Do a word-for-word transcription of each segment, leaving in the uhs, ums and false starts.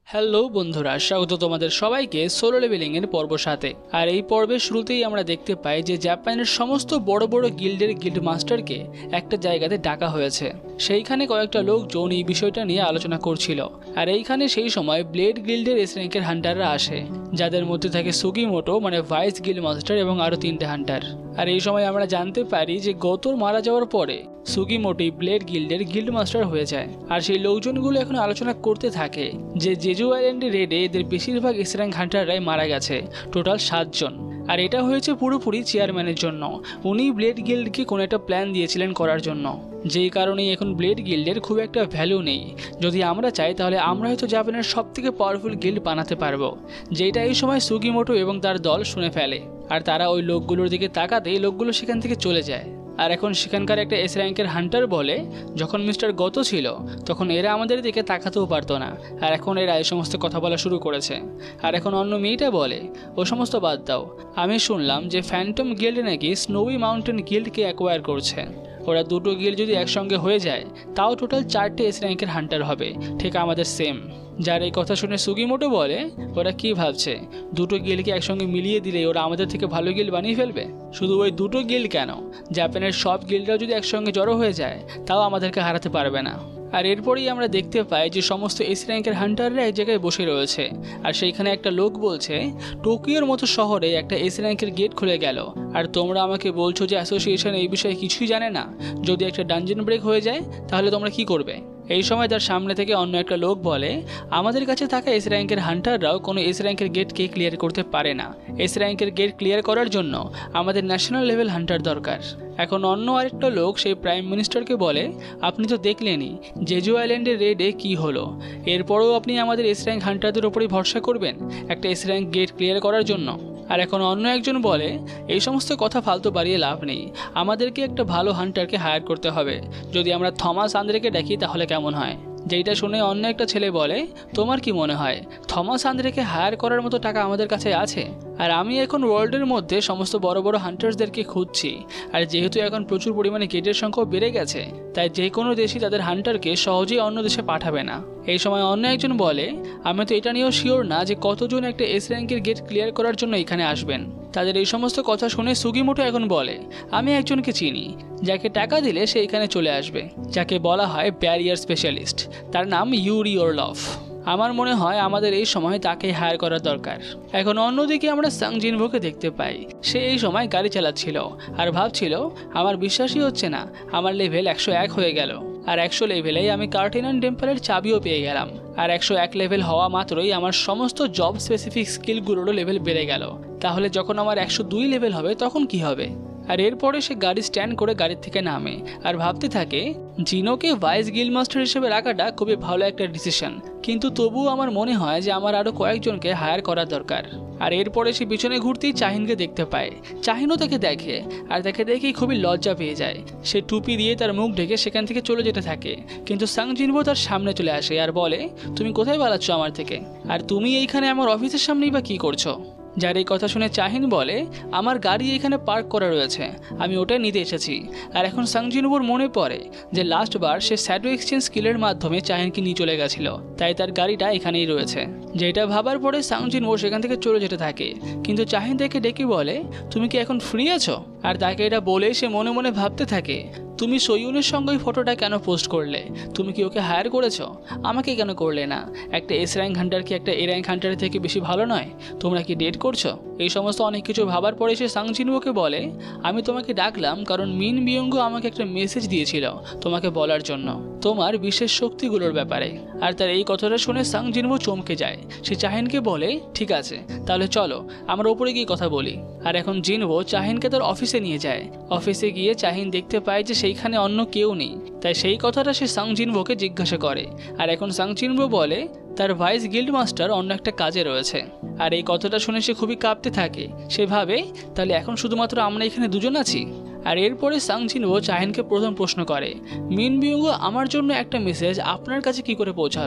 Hello বন্ধুরা, স্বাগত তোমাদের সবাইকে সোলো লেভেলিং এর পর্ব সাথে। আর এই পর্বের শুরুতেই আমরা দেখতে পাই যে জাপানের সমস্ত বড় বড় গিল্ডের গিল্ড মাস্টারকে একটা জায়গাতে ডাকা হয়েছে। সেইখানে কয়েকটা লোকজন এই বিষয়টা নিয়ে আলোচনা করছিল। আর এইখানে সেই সময় ব্লেড গিল্ডের এস র্যাঙ্কের হান্টাররা আসে, যাদের মধ্যে থাকে সুগিমোটো মানে ভাইস গিল্ড মাস্টার এবং আরো তিনটে হান্টার। আর এই সময় আমরা জানতে পারি যে গতর মারা যাওয়ার পরে সুগিমোটো ব্লেড গিল্ডের গিল্ড মাস্টার হয়ে যায়। আর সেই লোকজনগুলো এখন আলোচনা করতে থাকে যে জেজু আইল্যান্ডের রেডে এদের বেশিরভাগ এস র্যাঙ্ক হান্টাররাই মারা গেছে, টোটাল সাতজন। আর এটা হয়েছে পুরোপুরি চেয়ারম্যানের জন্য। উনি ব্লেড গিল্ডকে কোনো একটা প্ল্যান দিয়েছিলেন করার জন্য, যেই কারণেই এখন ব্লেড গিল্ডের খুব একটা ভ্যালু নেই। যদি আমরা চাই তাহলে আমরা হয়তো জাপানের সব থেকে পাওয়ারফুল গিল্ড বানাতে পারবো, যেটা এই সময় সুগিমোটো এবং তার দল শুনে ফেলে। আর তারা ওই লোকগুলোর দিকে তাকাতেই লোকগুলো সেখান থেকে চলে যায়। আর এখন সেখানকার একটা এস র্যাঙ্কের হান্টার বলে, যখন মিস্টার গত ছিল তখন এরা আমাদের দিকে তাকাতেও পারতো না, আর এখন এরা এই সমস্ত কথা বলা শুরু করেছে। আর এখন অন্য মেয়েটা বলে, ও সমস্ত বাদ দাও, আমি শুনলাম যে ফ্যান্টম গিল্ড নাকি স্নোউই মাউন্টেন গিল্ডকে অ্যাকোয়ার করছে। ওরা দুটো গিল্ড যদি একসঙ্গে হয়ে যায় তাও টোটাল চারটে এস র্যাঙ্কের হান্টার হবে, ঠিক আমাদের সেম। যার এই কথা শুনে সুগিমোটো বলে, ওরা কি ভাবছে দুটো গিল্ডকে একসঙ্গে মিলিয়ে দিলে ওরা আমাদের থেকে ভালো গিল্ড বানিয়ে ফেলবে? শুধু ওই দুটো গিল্ড কেন, জাপানের সব গিল্ডরাও যদি একসঙ্গে জড়ো হয়ে যায় তাও আমাদেরকে হারাতে পারবে না। আর এরপরেই আমরা দেখতে পাই যে সমস্ত এস র্যাঙ্কের হান্টাররা এক জায়গায় বসে রয়েছে। আর সেইখানে একটা লোক বলছে, টোকিওর মতো শহরে একটা এস র্যাঙ্কের গেট খুলে গেল, আর তোমরা আমাকে বলছো যে অ্যাসোসিয়েশন এই বিষয়ে কিছুই জানে না। যদি একটা ডানজেন ব্রেক হয়ে যায় তাহলে তোমরা কি করবে? এই সময় তার সামনে থেকে অন্য একটা লোক বলে, আমাদের কাছে থাকা এস র্যাঙ্কের হান্টাররাও কোনো এস র্যাঙ্কের গেটকে ক্লিয়ার করতে পারে না। এস র্যাঙ্কের গেট ক্লিয়ার করার জন্য আমাদের ন্যাশনাল লেভেল হান্টার দরকার। এখন অন্য আরেকটা লোক সেই প্রাইম মিনিস্টারকে বলে, আপনি তো দেখলেনই জেজু আইল্যান্ডের রেডে কি হলো, এরপরেও আপনি আমাদের এস র্যাঙ্ক হান্টারদের ওপরেই ভরসা করবেন একটা এস র্যাঙ্ক গেট ক্লিয়ার করার জন্য? আর এখন অন্য একজন বলে, এই সমস্ত কথা ফালতু বাড়িয়ে লাভ নেই, আমাদেরকে একটা ভালো হান্টারকে হায়ার করতে হবে। যদি আমরা থমাস আন্দ্রেকে ডাকি তাহলে কেমন হয়? যেটা শুনে অন্য একটা ছেলে বলে, তোমার কি মনে হয় থমাস আন্দ্রেকে হায়ার করার মতো টাকা আমাদের কাছে আছে? আর আমি এখন ওয়ার্ল্ডের মধ্যে সমস্ত বড় বড় হান্টার্সদেরকে খুঁজছি, আর যেহেতু এখন প্রচুর পরিমাণে গেটের সংখ্যাও বেড়ে গেছে, তাই যে কোনো দেশই তাদের হান্টারকে সহজেই অন্য দেশে পাঠাবে না। এই সময় অন্য একজন বলে, আমি তো এটা নিয়েও শিওর না যে কতজন একটা এস র্যাঙ্কের গেট ক্লিয়ার করার জন্য এখানে আসবেন। তাদের এই সমস্ত কথা শুনে সুগিমোটো এখন বলে, আমি একজনকে চিনি, যাকে টাকা দিলে সে এখানে চলে আসবে, যাকে বলা হয় ব্যারিয়ার স্পেশালিস্ট। তার নাম ইউরি ওরলফ। আমার মনে হয় আমাদের এই সময় তাকে হায়ার করার দরকার। এখন অন্যদিকে আমরা সাং জিনভোকে দেখতে পাই, সে এই সময় গাড়ি চালাচ্ছিল আর ভাবছিল, আমার বিশ্বাসই হচ্ছে না আমার লেভেল একশো এক হয়ে গেল, আর একশো লেভেলেই আমি কার্টিনান টেম্পলের চাবিও পেয়ে গেলাম। আর একশো এক লেভেল হওয়া মাত্রই আমার সমস্ত জব স্পেসিফিক স্কিলগুলোরও লেভেল বেড়ে গেল। তাহলে যখন আমার একশো দুই লেভেল হবে তখন কি হবে? আর এরপরে সে গাড়ি স্ট্যান্ড করে গাড়ির থেকে নামে আর ভাবতে থাকে, জিনোকে ভাইস গিল্ড মাস্টার হিসেবে রাখাটা খুবই ভালো একটা ডিসিশন, কিন্তু তবুও আমার মনে হয় যে আমার আরও কয়েকজনকে হায়ার করা দরকার। আর এরপরে সে পিছনে ঘুরতেই চাহিনকে দেখতে পায়। চাহিনও তাকে দেখে, আর তাকে দেখেই খুবই লজ্জা পেয়ে যায়। সে টুপি দিয়ে তার মুখ ঢেকে সেখান থেকে চলে যেতে থাকে, কিন্তু সাং জিনভো তার সামনে চলে আসে আর বলে, তুমি কোথায় পালাচ্ছ আমার থেকে? আর তুমি এইখানে আমার অফিসের সামনেই বা কী করছো? যার এই কথা শুনে চাহিন বলে, আমার গাড়ি এখানে পার্ক করা রয়েছে, আমি ওটাই নিতে এসেছি। আর এখন সাং জিনভোর মনে পড়ে যে লাস্ট বার সে শ্যাডো এক্সচেঞ্জ স্কিলের মাধ্যমে চাহিনকে নিয়ে চলে গেছিল, তাই তার গাড়িটা এখানেই রয়েছে। যেটা ভাবার পরে সাং জিনভো সেখান থেকে চলে যেতে থাকে, কিন্তু চাহিন তাকে ডেকে বলে, তুমি কি এখন ফ্রি আছো? আর তাকে এটা বলে সে মনে মনে ভাবতে থাকে, তুমি সইউনের সঙ্গে ওই ফটোটা কেন পোস্ট করলে? তুমি কি ওকে হায়ার করেছো? আমাকে কেন করলে না? একটা এস র্যাঙ্ক হান্টার কি একটা এ র্যাঙ্ক হান্টারের থেকে বেশি ভালো নয়? তোমরা কি ডেট করছো? এই সমস্ত অনেক কিছু ভাবার পরে সে সাং জিনভোকে বলে, আমি তোমাকে ডাকলাম কারণ মিন বিয়ঙ্গ আমাকে একটা মেসেজ দিয়েছিল তোমাকে বলার জন্য তোমার বিশেষ শক্তিগুলোর ব্যাপারে। আর তার এই কথাটা শুনে সাং জিনভো চমকে যায়। সে চাহিনকে বলে, ঠিক আছে তাহলে চলো আমরা ওপরে গিয়ে কথা বলি। আর এখন জিনভো চাহিনকে তার অফিসে নিয়ে যায়। অফিসে গিয়ে চাহিন দেখতে পায় যে সেইখানে অন্য কেউ নেই, তাই সেই কথাটা সে সাং জিনভোকে জিজ্ঞাসা করে। আর এখন সাং জিনভো বলে, তার ভাইস গিল্ড মাস্টার অন্য একটা কাজে রয়েছে। আর এই কথাটা শুনে সে খুবই কাঁপতে থাকে। সে ভাবে, তাহলে এখন শুধুমাত্র আমরা এখানে দুজন আছি? আর এরপরে সাং জিনভো চাহিনকে প্রথম প্রশ্ন করে, মিন বিয়ঙ্গ আমার জন্য একটা মেসেজ আপনার কাছে কি করে পৌঁছালো?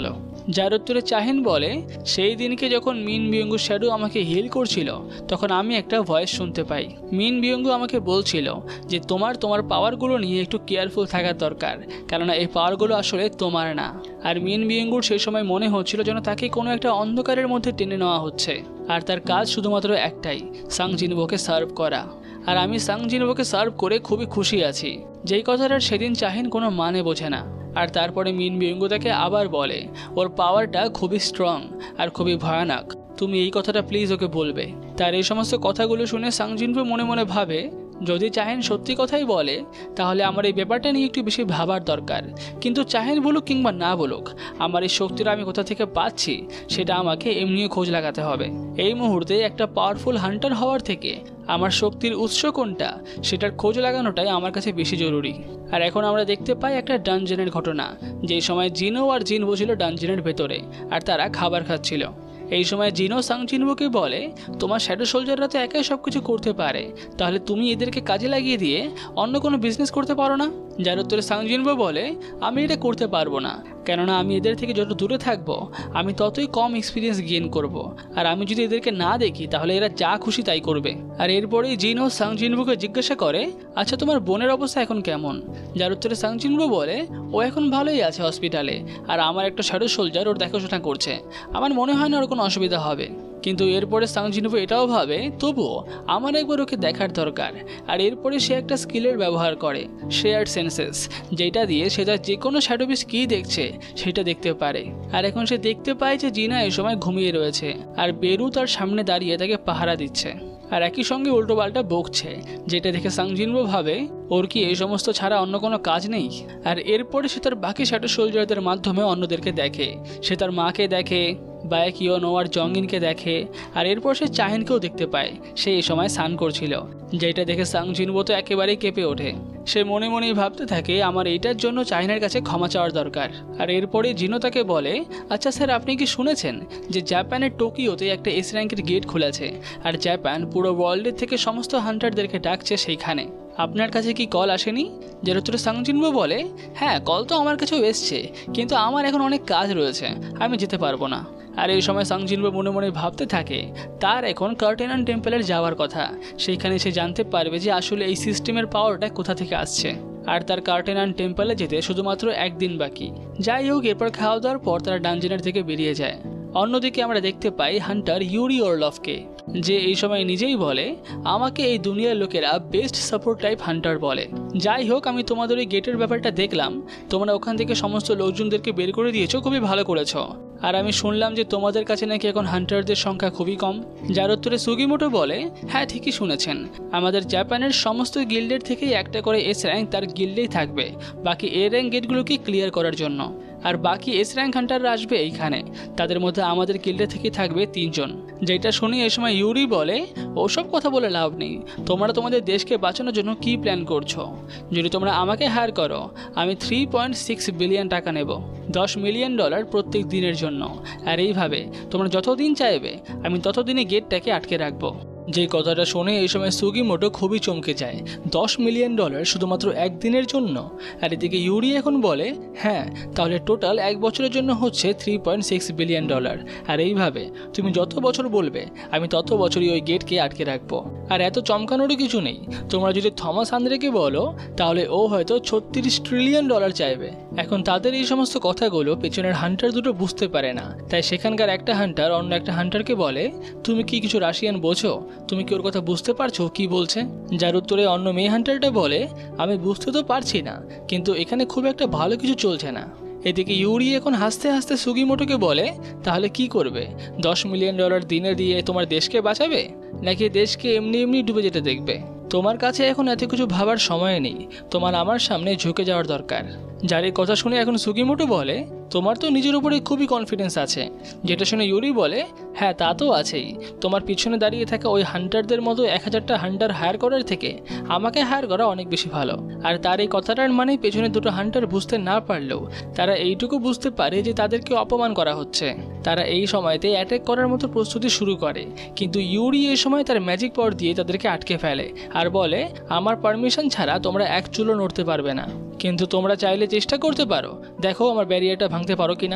যার উত্তরে চাহিন বলে, সেই দিনকে যখন মিন বিয়ঙ্গু শ্যাডো আমাকে হিল করছিল তখন আমি একটা ভয়েস শুনতে পাই। মিন বিয়ঙ্গু আমাকে বলছিল যে তোমার তোমার পাওয়ারগুলো নিয়ে একটু কেয়ারফুল থাকার দরকার, কেননা এই পাওয়ারগুলো আসলে তোমার না। আর মিন বিয়ঙ্গুর সেই সময় মনে হচ্ছিল যেন তাকে কোনো একটা অন্ধকারের মধ্যে টেনে নেওয়া হচ্ছে, আর তার কাজ শুধুমাত্র একটাই, সাং জিনবোকে সার্ভ করা। আর আমি সাং জিনবোকে সার্ভ করে খুবই খুশি আছি। যেই কথাটার সেদিন চাহিন কোনো মানে বোঝে না। আর তারপরে মিন বিয়ঙ্গু তাকে আবার বলে ওর পাওয়ারটা খুবই স্ট্রং আর খুবই ভয়ানক, তুমি এই কথাটা প্লিজ ওকে বলবে। তার এই সমস্ত কথাগুলো শুনে সাং জিনবো মনে মনে ভাবে, যদি চাহিন সত্যি কথাই বলে তাহলে আমার এই ব্যাপারটা নিয়ে একটু বেশি ভাবার দরকার। কিন্তু চাহিন বলুক কিংবা না বলুক, আমার এই শক্তিটা আমি কোথা থেকে পাচ্ছি সেটা আমাকে এমনিও খোঁজ লাগাতে হবে। এই মুহূর্তে একটা পাওয়ারফুল হান্টার হওয়ার থেকে আমার শক্তির উৎস কোনটা সেটার খোঁজ লাগানোটাই আমার কাছে বেশি জরুরি। আর এখন আমরা দেখতে পাই একটা ডানজেনের ঘটনা, যেই সময় জিনো আর জিনবো ছিল ডানজেনের ভেতরে আর তারা খাবার খাচ্ছিল। এই সময় জিনো সাং জিনবোকে বলে, তোমার শ্যাডো সোলজাররা তো একাই সব কিছু করতে পারে, তাহলে তুমি এদেরকে কাজে লাগিয়ে দিয়ে অন্য কোনো বিজনেস করতে পারো না? যার উত্তরে সাং জিনবো বলে, আমি এটা করতে পারবো না, কেননা আমি এদের থেকে যত দূরে থাকবো আমি ততই কম এক্সপিরিয়েন্স গেইন করব। আর আমি যদি এদেরকে না দেখি তাহলে এরা যা খুশি তাই করবে। আর এরপরেই জিনো সাং জিনবোকে জিজ্ঞাসা করে, আচ্ছা তোমার বোনের অবস্থা এখন কেমন? যার উত্তরে সাং জিনবো বলে, ও এখন ভালোই আছে হসপিটালে, আর আমার একটা শ্যাডো সোলজার ওর দেখাশোনা করছে, আমার মনে হয় না ওর কোনো অসুবিধা হবে। কিন্তু এরপরে সাং জিনবো এটাও ভাবে, তবুও আমার একবার ওকে দেখার দরকার। আর এরপরে সে একটা স্কিলের ব্যবহার করে, শেয়ার্ড সেন্সেস, যেটা দিয়ে সে তার যে কোনো শ্যাডো পিস কী দেখছে সেটা দেখতে পারে। আর এখন সে দেখতে পায় যে জিনা এই সময় ঘুমিয়ে রয়েছে আর বেরু তার সামনে দাঁড়িয়ে তাকে পাহারা দিচ্ছে আর একই সঙ্গে উল্টোপাল্টা বকছে, যেটা দেখে সাং জিনবো ভাবে ওর কি এই সমস্ত ছাড়া অন্য কোনো কাজ নেই। আর এরপরে সে তার বাকি শ্যাডো সোলজারদের মাধ্যমে অন্যদেরকে দেখে, সে তার মাকে দেখে, বায়াকিও নোয়ার জঙ্গিনকে দেখে, আর এরপর সে চাহিনকেও দেখতে পায়, সে এই সময় স্নান করছিল, যেটা দেখে সাং জিনবো তো একেবারেই কেঁপে ওঠে। সে মনে মনেই ভাবতে থাকে আমার এইটার জন্য চাহিনের কাছে ক্ষমা চাওয়ার দরকার। আর এরপরে জিনো তাকে বলে, আচ্ছা স্যার আপনি কি শুনেছেন যে জাপানের টোকিওতে একটা এস র্যাঙ্কের গেট খুলেছে, আর জাপান পুরো ওয়ার্ল্ডের থেকে সমস্ত হান্টারদেরকে ডাকছে সেইখানে, আপনার কাছে কি কল আসেনি? যার উত্তরে সাং জিনবো বলে, হ্যাঁ কল তো আমার কাছেও এসছে, কিন্তু আমার এখন অনেক কাজ রয়েছে, আমি যেতে পারবো না। আর এই সময় সাং জিনবো মনে মনে ভাবতে থাকে তার এখন কার্টেনান টেম্পলের যাওয়ার কথা, সেইখানে সে জানতে পারবে যে আসলে এই সিস্টেমের পাওয়ারটা কোথা থেকে আসছে। আর তার কার্টেনান টেম্পলে যেতে শুধুমাত্র একদিন বাকি। যাই হোক, এরপর খাওয়া দাওয়ার পর তারা ডানজেনের থেকে বেরিয়ে যায়। অন্যদিকে আমরা দেখতে পাই হান্টার ইউরি ওরলফকে, যে এই সময় নিজেই বলে আমাকে এই দুনিয়ার লোকেরা বেস্ট সাপোর্ট টাইপ হান্টার বলে। যাই হোক, আমি তোমাদের ওই গেটের ব্যাপারটা দেখলাম, তোমরা ওখান থেকে সমস্ত লোকজনদেরকে বের করে দিয়েছো, খুবই ভালো করেছো। আর আমি শুনলাম যে তোমাদের কাছে নাকি এখন হান্টারদের সংখ্যা খুবই কম। যার উত্তরে সুগিমোটো বলে, হ্যাঁ ঠিকই শুনেছেন, আমাদের জাপানের সমস্ত গিল্ডের থেকেই একটা করে এস র্যাঙ্ক তার গিল্ডেই থাকবে, বাকি এ র্যাঙ্ক গেটগুলোকে ক্লিয়ার করার জন্য। আর বাকি এস র্যাঙ্ক হান্টাররা আসবে এইখানে, তাদের মধ্যে আমাদের গিল্ডে থেকে থাকবে তিনজন। যেটা শুনি এই সময় ইউরি বলে, ওসব কথা বলে লাভ নেই, তোমরা তোমাদের দেশকে বাঁচানোর জন্য কি প্ল্যান করছো? যদি তোমরা আমাকে হায়ার করো আমি থ্রি পয়েন্ট সিক্স বিলিয়ন টাকা নেব, দশ মিলিয়ন ডলার প্রত্যেক দিনের জন্য। আর এইভাবে তোমরা যতদিন চাইবে আমি ততদিনে গেটটাকে আটকে রাখবো। যে কথাটা শুনে এই সময় সুগিমোটো খুবই চমকে যায়, দশ মিলিয়ন ডলার শুধুমাত্র একদিনের জন্য। আর এদিকে ইউরি এখন বলে, হ্যাঁ তাহলে টোটাল এক বছরের জন্য হচ্ছে three point six billion dollar. আর এইভাবে তুমি যত বছর বলবে আমি তত বছরই ওই গেটকে আটকে রাখবো। আর এত চমকানোরও কিছু নেই, তোমরা যদি থমাস আন্দ্রেকে বলো তাহলে ও হয়তো ছত্রিশ ট্রিলিয়ন ডলার চাইবে। এখন তাদের এই সমস্ত কথাগুলো পেছনের হান্টার দুটো বুঝতে পারে না, তাই সেখানকার একটা হান্টার অন্য একটা হান্টারকে বলে, তুমি কি কিছু রাশিয়ান বোঝো? তুমি কি ওর কথা বুঝতে পারছো কি বলছে? যার উত্তরে অন্য মেয়ে হান্টারটা বলে, আমি বুঝতে তো পারছি না, কিন্তু এখানে খুব একটা ভালো কিছু চলছে না। এদিকে ইউরি এখন হাসতে হাসতে সুগিমোটোকে বলে, তাহলে কি করবে? দশ মিলিয়ন ডলার দিনে দিয়ে তোমার দেশকে বাঁচাবে, নাকি দেশকে এমনি এমনি ডুবে যেতে দেখবে? তোমার কাছে এখন এত কিছু ভাবার সময় নেই, তোমার আমার সামনে ঝুঁকে যাওয়ার দরকার। যার এই কথা শুনে এখন সুগিমোটো বলে, তোমার তো নিজের উপরে খুবই কনফিডেন্স আছে। যেটা শুনে ইউরি বলে, হ্যাঁ তা তো আছেই, তোমার পিছনে দাঁড়িয়ে থাকা ওই হান্টারদের মতো এক হাজারটা হান্টার হায়ার করার থেকে আমাকে হায়ার করা অনেক বেশি ভালো। আর তার এই কথাটার মানে পেছনে দুটো হান্টার বুঝতে না পারলেও তারা এইটুকু বুঝতে পারে যে তাদেরকে অপমান করা হচ্ছে। তারা এই সময়তে অ্যাটাক করার মতো প্রস্তুতি শুরু করে, কিন্তু ইউরি এই সময় তার ম্যাজিক পাওয়ার দিয়ে তাদেরকে আটকে ফেলে আর বলে, আমার পারমিশন ছাড়া তোমরা এক চুলো নড়তে পারবে না, কিন্তু তোমরা চাইলে চেষ্টা করতে পারো, দেখো আমার ব্যারিয়ারটা ভাঙতে পারো কিনা।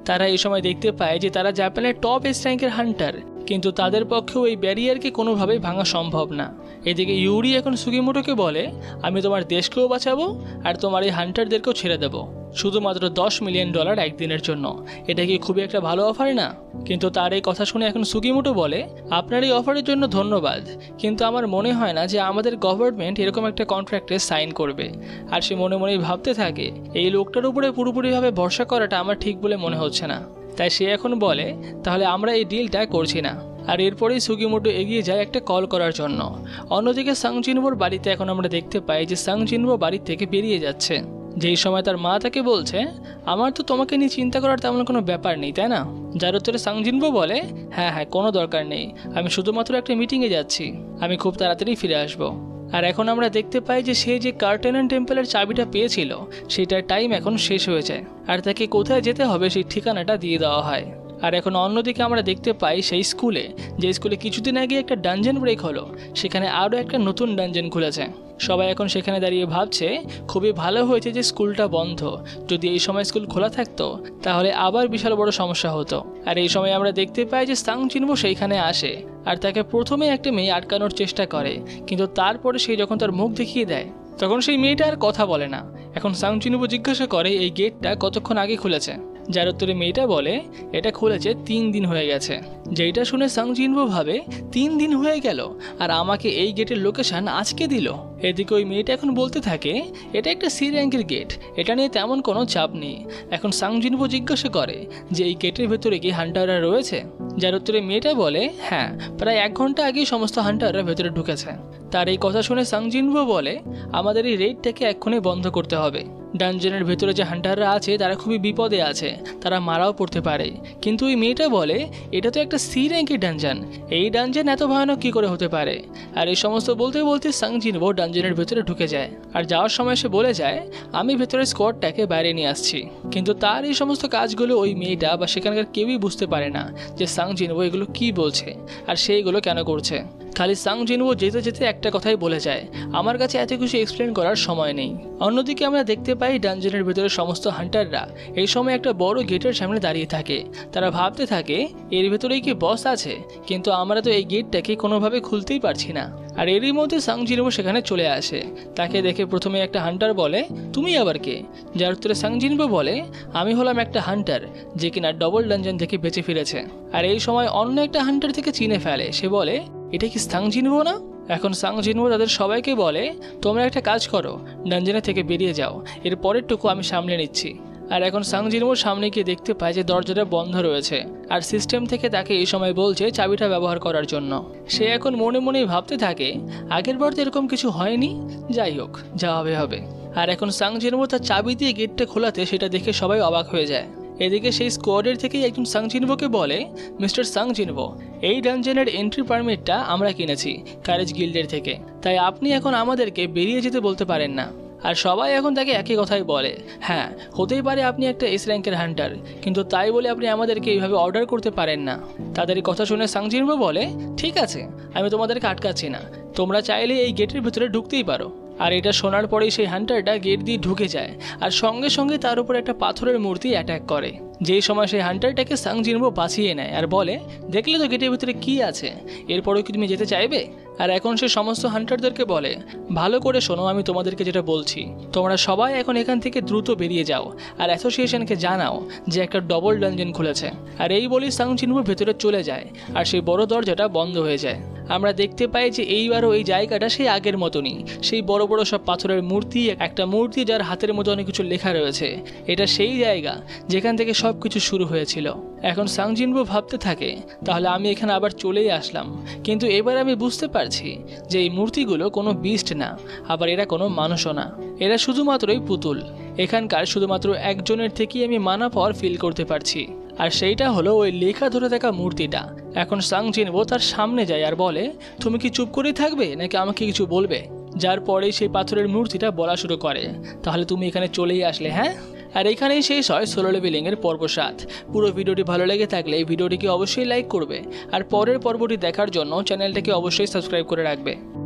তারা এই সময় দেখতে পায় যে তারা জাপানের টপ এস র্যাঙ্কের হান্টার, কিন্তু তাদের পক্ষেও এই ব্যারিয়ারকে কোনোভাবেই ভাঙা সম্ভব না। এদিকে ইউরি এখন সুগিমোটোকে বলে, আমি তোমার দেশকেও বাঁচাবো আর তোমার এই হান্টারদেরকেও ছেড়ে দেবো, শুধুমাত্র দশ মিলিয়ন ডলার একদিনের জন্য। এটা কি খুবই একটা ভালো অফার না? কিন্তু তার এই কথা শুনে এখন সুগিমোটো বলে, আপনার এই অফারের জন্য ধন্যবাদ, কিন্তু আমার মনে হয় না যে আমাদের গভর্নমেন্ট এরকম একটা কন্ট্রাক্টে সাইন করবে। আর সে মনে মনেই ভাবতে থাকে, এই লোকটার উপরে পুরোপুরিভাবে ভরসা করাটা আমার ঠিক বলে মনে হচ্ছে না। তাই সে এখন বলে, তাহলে আমরা এই ডিলটা করছি না। আর এরপরেই সুগিমোটো এগিয়ে যায় একটা কল করার জন্য। অন্যদিকে সাং জিনবোর বাড়িতে এখন আমরা দেখতে পাই যে সাং জিনবো বাড়ি থেকে বেরিয়ে যাচ্ছে। যেই সময় তার মা তাকে বলছে, আমার তো তোমাকে নিয়ে চিন্তা করার তেমন কোনো ব্যাপার নেই, তাই না? যার উত্তরে সাং জিনবো বলে, হ্যাঁ হ্যাঁ কোনো দরকার নেই, আমি শুধুমাত্র একটা মিটিংয়ে যাচ্ছি, আমি খুব তাড়াতাড়ি ফিরে আসবো। আর এখন আমরা দেখতে পাই যে সে যে কার্টেনান টেম্পলের চাবিটা পেয়েছিল সেটার টাইম এখন শেষ হয়ে যায়, আর তাকে কোথায় যেতে হবে সেই ঠিকানাটা দিয়ে দেওয়া হয়। আর এখন অন্যদিকে আমরা দেখতে পাই সেই স্কুলে, যে স্কুলে কিছুদিন আগে একটা ডানজেন ব্রেক হলো, সেখানে আরও একটা নতুন ডানজেন খুলেছে। সবাই এখন সেখানে দাঁড়িয়ে ভাবছে, খুবই ভালো হয়েছে যে স্কুলটা বন্ধ, যদি এই সময় স্কুল খোলা থাকতো তাহলে আবার বিশাল বড় সমস্যা হতো। আর এই সময় আমরা দেখতে পাই যে সাং জিনবো সেইখানে আসে, আর তাকে প্রথমে একটা মেয়ে আটকানোর চেষ্টা করে, কিন্তু তারপরে সে যখন তার মুখ দেখিয়ে দেয় তখন সেই মেয়েটা আর কথা বলে না। এখন সাং জিনবো জিজ্ঞাসা করে, এই গেটটা কতক্ষণ আগে খুলেছে? যার উত্তরে মেয়েটা বলে, এটা খুলেছে তিন দিন হয়ে গেছে। যেটা শুনে সাং জিনবো ভাবে, তিন দিন হয়ে গেল আর আমাকে এই গেটের লোকেশন আজকে দিল। এদিকে ওই মেয়েটা এখন বলতে থাকে, এটা একটা সি র্যাঙ্কের গেট, এটা নিয়ে তেমন কোনো চাপ নেই। এখন সাং জিনবো জিজ্ঞাসা করে যে এই গেটের ভেতরে কি হান্টাররা রয়েছে? যার উত্তরে মেয়েটা বলে, হ্যাঁ, প্রায় এক ঘন্টা আগেই সমস্ত হান্টাররা ভেতরে ঢুকেছে। তার এই কথা শুনে সাং জিনবো বলে, আমাদের এই রেডটাকে এক্ষুনি বন্ধ করতে হবে। ডানজেনের ভেতরে যে হান্টাররা আছে তারা খুবই বিপদে আছে, তারা মারাও পড়তে পারে। কিন্তু ওই মেয়েটা বলে, এটা তো একটা সি র্যাঙ্কের ডানজন, এই ডানজন এত ভয়ানক কী করে হতে পারে? আর এই সমস্ত বলতে বলতে সাং জিনবো ডানজনের ভেতরে ঢুকে যায়। আর যাওয়ার সময় সে বলে যায়, আমি ভেতরে স্কোয়াডটাকে বাইরে নিয়ে আসছি। কিন্তু তার এই সমস্ত কাজগুলো ওই মেয়েটা বা সেখানকার কেউই বুঝতে পারে না যে সাং জিনবো এগুলো কী বলছে আর সেইগুলো কেন করছে। খালি সাং জিনবো যেতে যেতে একটা কথাই বলে যায়, আমার কাছে এত কিছু এক্সপ্লেন করার সময় নেই। অন্যদিকে আমরা দেখতে পাই ডানজনের ভেতরে সমস্ত হান্টাররা এই সময় একটা বড় গেটের সামনে দাঁড়িয়ে থাকে। তারা ভাবতে থাকে, এর ভেতরেই কি বস আছে? কিন্তু আমরা তো এই গেটটাকে কোনোভাবে খুলতেই পারছি না। আর এরই মধ্যে সাং জিনবো সেখানে চলে আসে। তাকে দেখে প্রথমে একটা হান্টার বলে, তুমি আবার কে? যার উত্তরে সাং জিনবো বলে, আমি হলাম একটা হান্টার যে কিনা ডবল ডানজন থেকে বেঁচে ফিরেছে। আর এই সময় অন্য একটা হান্টার থেকে চিনে ফেলে। সে বলে, এটা কি সাং জিনবো না? এখন সাং জিনবো তাদের সবাইকে বলে, তোমরা একটা কাজ করো, ডানজনের থেকে বেরিয়ে যাও, এর পরেরটুকু আমি সামলে নিচ্ছি। আর এখন সাং জিনবো সামনে গিয়ে দেখতে পায় যে দরজাটা বন্ধ রয়েছে, আর সিস্টেম থেকে তাকে এই সময় বলছে চাবিটা ব্যবহার করার জন্য। সে এখন মনে মনেই ভাবতে থাকে, আগের বার তো এরকম কিছু হয়নি, যাই হোক, যা হবে হবে। আর এখন সাং জিনবো তার চাবি দিয়ে গেটটা খোলাতে সেটা দেখে সবাই অবাক হয়ে যায়। এদিকে সেই স্কোয়াডের থেকেই একজন সাং জিনবোকে বলে, মিস্টার সাং জিনবো, এই ডানজনের এন্ট্রি পারমিটটা আমরা কিনেছি কারেজ গিল্ডের থেকে, তাই আপনি এখন আমাদেরকে বেরিয়ে যেতে বলতে পারেন না। আর সবাই এখন তাকে একই কথাই বলে, হ্যাঁ হতেই পারে আপনি একটা এস র্যাঙ্কের হান্টার, কিন্তু তাই বলে আপনি আমাদেরকে এইভাবে অর্ডার করতে পারেন না। তাদের এই কথা শুনে সাং জিনবো বলে, ঠিক আছে, আমি তোমাদেরকে আটকাচ্ছি না, তোমরা চাইলে এই গেটের ভিতরে ঢুকতেই পারো। আর এটা শোনার পরেই সেই হান্টারটা গেট দিয়ে ঢুকে যায়, আর সঙ্গে সঙ্গে তার উপর একটা পাথরের মূর্তি অ্যাটাক করে। যেই সময় সেই হান্টারটাকে সাং জিনবো বাঁচিয়ে নেয় আর বলে, দেখলে তো গেটের ভিতরে কি আছে, এরপরেও কি তুমি যেতে চাইবে? আর এখন সে সমস্ত হান্টারদেরকে বলে, ভালো করে শোনো, আমি তোমাদেরকে যেটা বলছি, তোমরা সবাই এখন এখান থেকে দ্রুত বেরিয়ে যাও আর অ্যাসোসিয়েশনকে জানাও যে একটা ডবল ডানজন খুলেছে। আর এই বলেই সাং জিনবো ভেতরে চলে যায় আর সেই বড় দরজাটা বন্ধ হয়ে যায়। আমরা দেখতে পাই যে এইবারও এই জায়গাটা সেই আগের মতনই, সেই বড় বড় সব পাথরের মূর্তি, একটা মূর্তি যার হাতের মধ্যে অনেক কিছু লেখা রয়েছে। এটা সেই জায়গা যেখান থেকে সব কিছু শুরু হয়েছিল। এখন সাং জিনবো ভাবতে থাকে, তাহলে আমি এখানে আবার চলেই আসলাম, কিন্তু এবার আমি বুঝতে পারছি যে এই মূর্তিগুলো কোনো বিস্ট না, আবার এরা কোনো মানুষও না, এরা শুধুমাত্রই পুতুল। এখানকার শুধুমাত্র একজনের থেকেই আমি মানা পাওয়ার ফিল করতে পারছি, আর সেইটা হলো ওই লেখা ধরে থাকা মূর্তিটা। এখন সাং জিনবো তার সামনে যায় আর বলে, তুমি কি চুপ করেই থাকবে নাকি আমাকে কিছু বলবে? যার পরেই সেই পাথরের মূর্তিটা বলা শুরু করে, তাহলে তুমি এখানে চলেই আসলে, হ্যাঁ? আর এখানেই শেষ হয় সোলো লেভেলিং এর পর্ব সাত। পুরো ভিডিওটি ভালো লেগে থাকলে এই ভিডিওটিকে অবশ্যই লাইক করবে, আর পরের পর্বটি দেখার জন্য চ্যানেলটাকে অবশ্যই সাবস্ক্রাইব করে রাখবে।